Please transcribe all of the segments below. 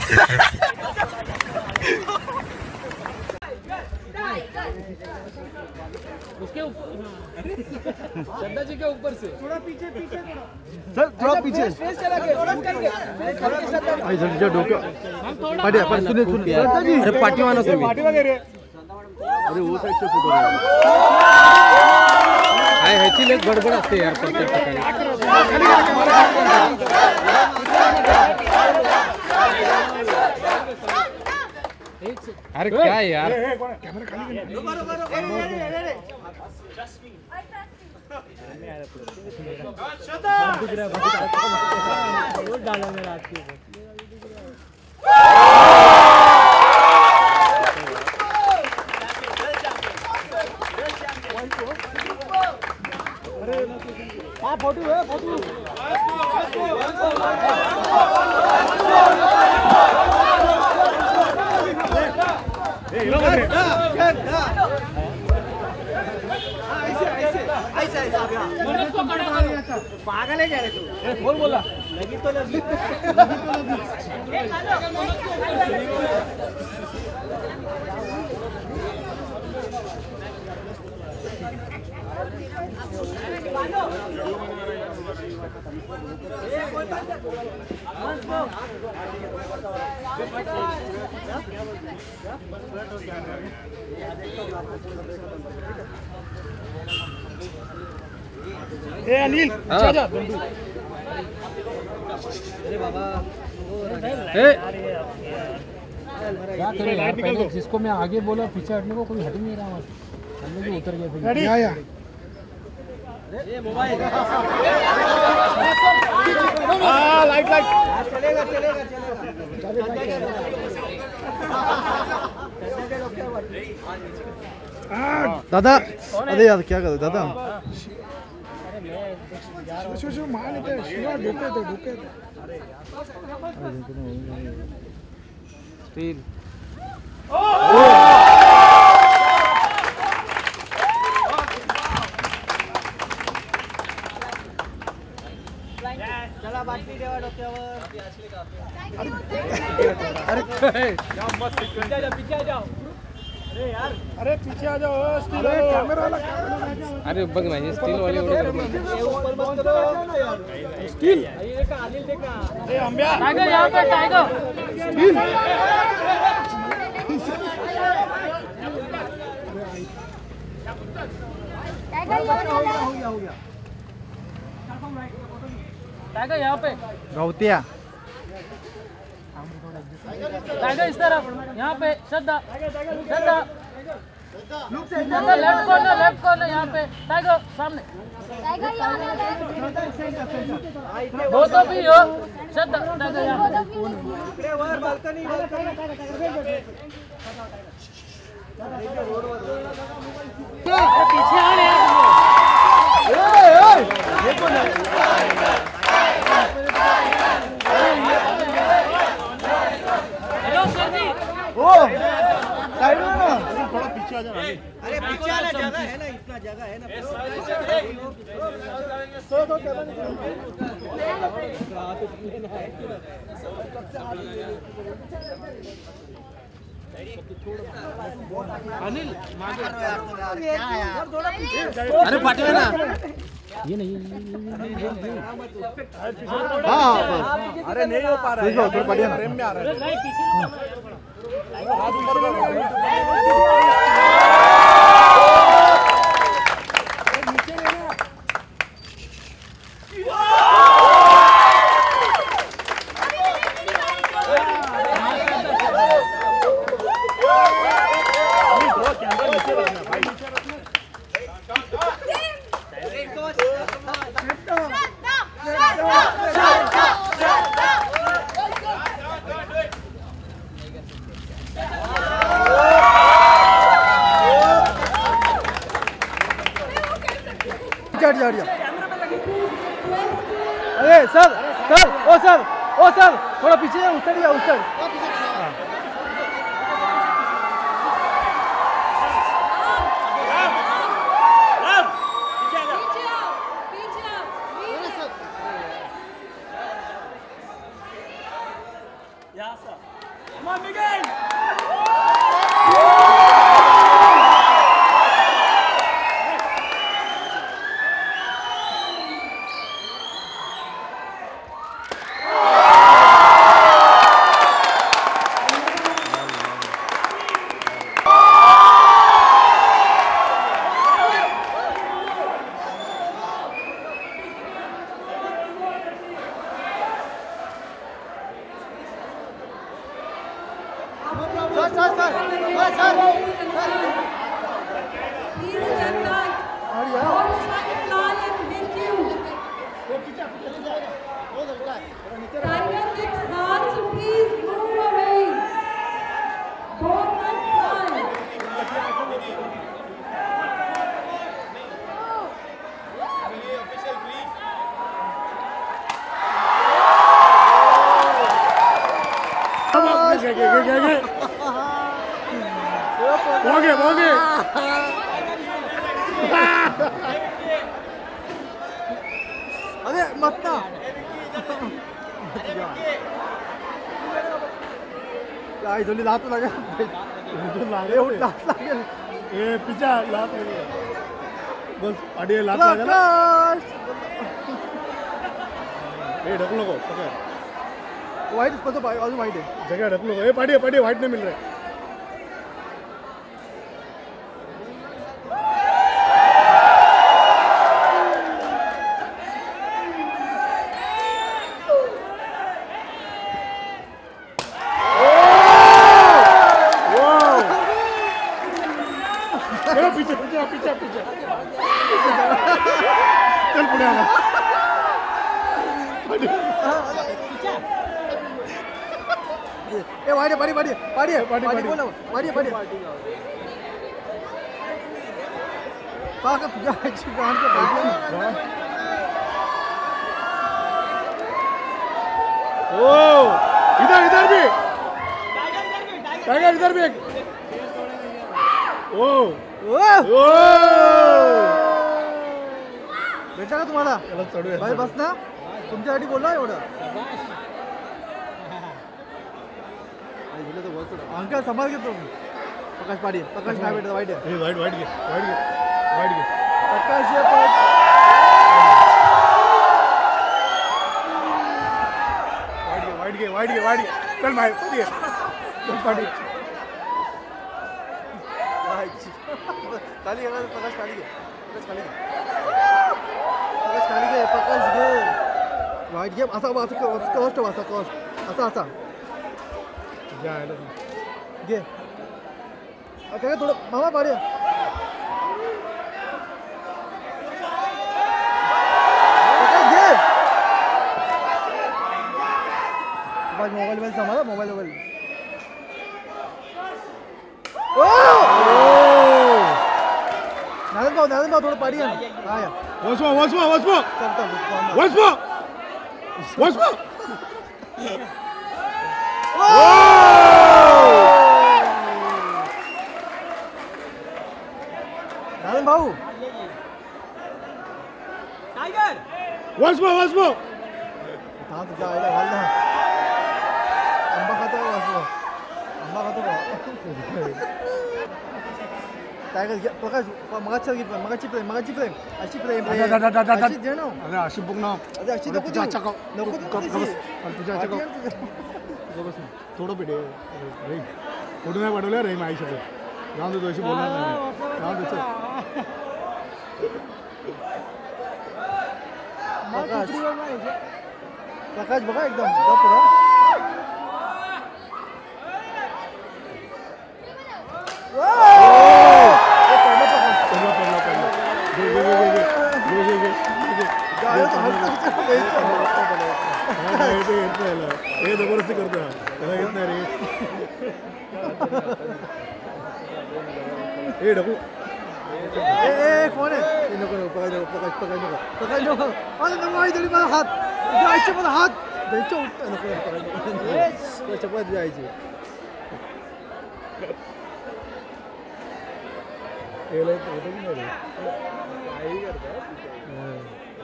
उसके ऊपर श्रद्धा जी के ऊपर से थोड़ा पीछे सर थोड़ा पीछे फेस चला के आई जल्दी डोके पाटी पण सुने श्रद्धा जी अरे पाटी वाला तुम्ही पाटी वगैरे अरे वो साइड से फोटो काय ह्याची लेक गडबड असते यार प्रत्येक ठिकाणी अरे क्या यार कैमरा खाली डाला मेरा आपके हाँ फोटो है फोटो पागल है क्या रे तू बोल बोला लगी तो लगी ए अनिल पीछे जा अरे बाबा क्या करें यार पहले जिसको मैं आगे बोला पीछे हटने को कोई हट नहीं रहा हमने भी उतर गया फिर या ये मोबाइल हां लाइट चलेगा दादा अरे यार क्या कर दादा शो मान इथे शिवा डोके स्टील चला बाटली देवा डोक्यावर अरे पीछे जाओ अरे यार अरे पीछे आ जाओ स्टील कैमरा वाला अरे बघ ना हे स्टील वाले ऊपर मत करो स्टील ये देखा अनिल देखा ए अंब्या टाइगर यहां पे टाइगर स्टील हो गया टाइगर यहाँ पे गौतिया टाइगर इस तरफ यहाँ पे श्रद्धा लेफ्ट कॉर्नर यहाँ पे टाइगर सामने वो तो भी हो श्रद्धा टाइगर यहाँ पीछे आ रहे साइड में ना थोड़ा पीछे आ जा अरे पीछे आना जगह है ना इतना जगह है ना अनिल अरे पाटिल ना ये नहीं हाँ अरे नहीं हो पा रहा है थोड़ा बढ़िया ना फ्रेम में आ रहा है नहीं पीछे हाथ ऊपर करो अरे ओ सर थोड़ा पीछे उस साइड अरे मत ना काय झाली लात लागेल पिछा लात बस अडे लात लागेल ढकलो को वाइट पता अजून वाइट आहे जगह ढकलो को पाड़ी पाड़ी वाइट नहीं मिल रहा है पीछे पीछे पीछे पीछे चल पुढे आला ए वाडी पाडी पाडी पाडी पाडी पाडी बोला पाडी पाडी पाका तुझ्या आईची गाण के पाडी ओ इधर इधर भी टाइगर इधर भी ओ भेटा का तुम्हाला भाई बस ना तुमच्यासाठी बोलला एवढं अंकल संभाल घेतो प्रकाश पाडी प्रकाश काय भेटत वाईट आहे वाईट वाईट घे वाईट घे वाईट घे प्रकाश वाईट घे वाईट घे वाईट घे चल भाई पाडी चल पाडी खाली प्रकाश खाली घे प्रकाश खाली घे प्रकाश खाली घे प्रकाश घे वाईट घे असा कस्ट असा कस्ट असा असा घे काय थोडं मामा पाडी प्रकाश घे मोबाईल मध्ये जमा मोबाईल मोबाईल नारायण भाऊ थोडं पाडी आहे हा या वसवा वसवा वसवा चलता वसवा वसवा नारायण भाऊ टाइगर वसवा वसवा हा तुझ्या आईला घाल ना आंबा खातो का वसवा आंबा खातो का टाइगर प्रकाश मगाची प्रेम अशी प्रेम अशी दे ना अरे अशी बुक ना अरे अशी नको अच्छा का नको तुझ्या अच्छा का थोडं पिढे रे फोटो नाही पाठवले रे आई सोबत जाऊन दे अशी बोलणार नाही जाऊन दे प्रकाश बघा एकदम पुरा हे जबरदस्ती करतो त्याला येत नाही रे हे ढकू कोण आहे नको नको प्रकाश प्रकाश नको प्रकाश नको नको आई तरी मला हात जायचे मला हात द्यायचे उठत नको चपत जायची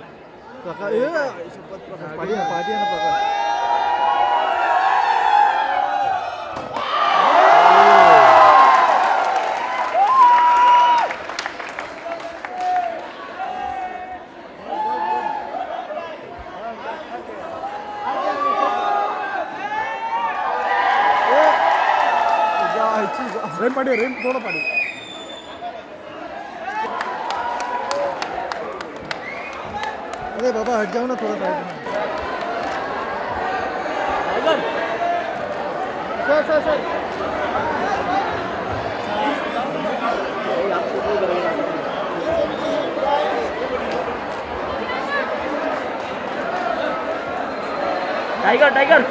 प्रकाश पाठी आहे ना प्रकाश रेम पाड़ी रेम थोड़ा पाड़ी अरे बाबा हट जाओ ना थोड़ा साइड में सर टाइगर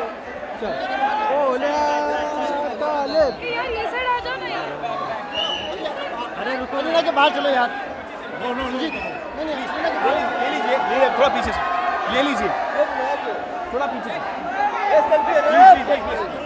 यार ये साइड आ जाओ ना यार। अरे रुको नहीं ना के बाहर चलो यार नो सुजीत ले लीजिए थोड़ा पीछे से ले लीजिए थोड़ा पीछे से